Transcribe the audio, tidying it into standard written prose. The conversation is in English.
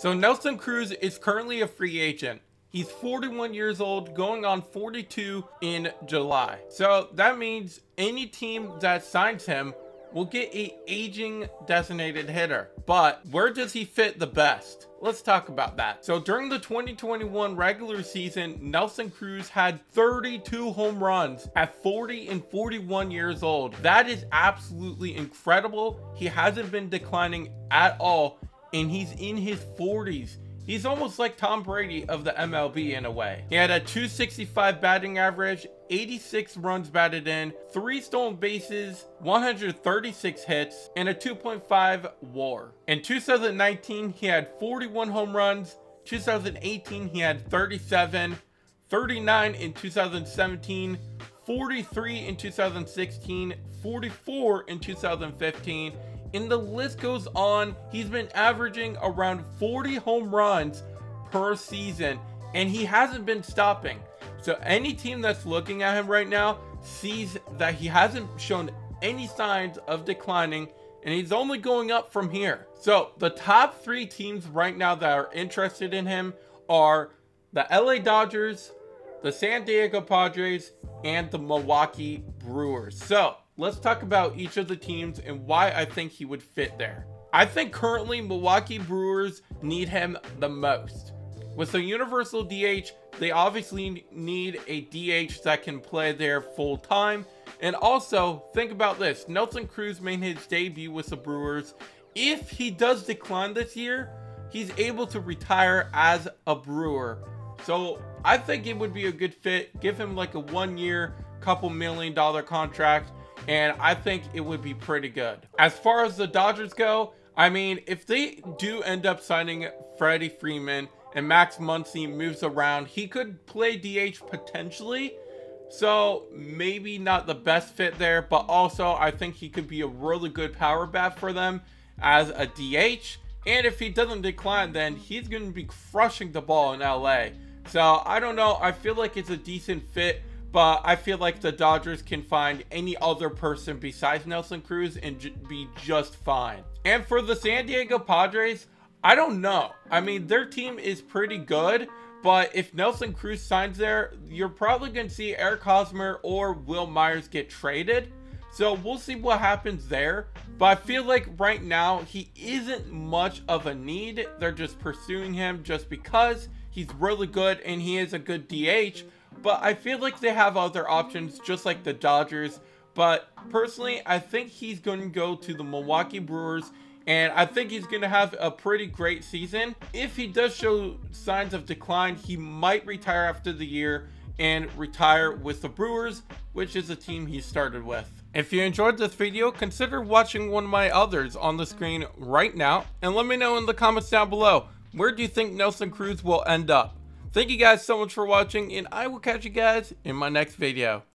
So Nelson Cruz is currently a free agent. He's 41 years old, going on 42 in July. So that means any team that signs him will get a aging designated hitter. But where does he fit the best? Let's talk about that. So during the 2021 regular season, Nelson Cruz had 32 home runs at 40 and 41 years old. That is absolutely incredible. He hasn't been declining at all, and he's in his 40s. He's almost like Tom Brady of the MLB in a way. He had a 265 batting average, 86 runs batted in, 3 stolen bases, 136 hits, and a 2.5 WAR. In 2019, he had 41 home runs. 2018, he had 37, 39 in 2017, 43 in 2016, 44 in 2015, and the list goes on. He's been averaging around 40 home runs per season, and he hasn't been stopping. So any team that's looking at him right now sees that he hasn't shown any signs of declining, and he's only going up from here. So the top 3 teams right now that are interested in him are the LA Dodgers, the San Diego Padres, and the Milwaukee Brewers. So let's talk about each of the teams and why I think he would fit there. I think currently Milwaukee Brewers need him the most. With the universal DH, they obviously need a DH that can play there full time. And also, think about this. Nelson Cruz made his debut with the Brewers. If he does decline this year, he's able to retire as a Brewer. So I think it would be a good fit. Give him like a 1-year, couple $1 million contract, and I think it would be pretty good. As far as the Dodgers go, I mean, if they do end up signing Freddie Freeman and Max Muncy moves around, he could play DH potentially. So maybe not the best fit there, but also I think he could be a really good power bat for them as a DH. And if he doesn't decline, then he's going to be crushing the ball in LA. So I don't know. I feel like it's a decent fit, but I feel like the Dodgers can find any other person besides Nelson Cruz and be just fine. And for the San Diego Padres, I don't know. I mean, their team is pretty good, but if Nelson Cruz signs there, you're probably going to see Eric Hosmer or Will Myers get traded. So we'll see what happens there. But I feel like right now, he isn't much of a need. They're just pursuing him just because he's really good and he is a good DH. But I feel like they have other options, just like the Dodgers. But personally, I think he's going to go to the Milwaukee Brewers, and I think he's going to have a pretty great season. If he does show signs of decline, he might retire after the year and retire with the Brewers, which is a team he started with. If you enjoyed this video, consider watching one of my others on the screen right now, and let me know in the comments down below, where do you think Nelson Cruz will end up? Thank you guys so much for watching, and I will catch you guys in my next video.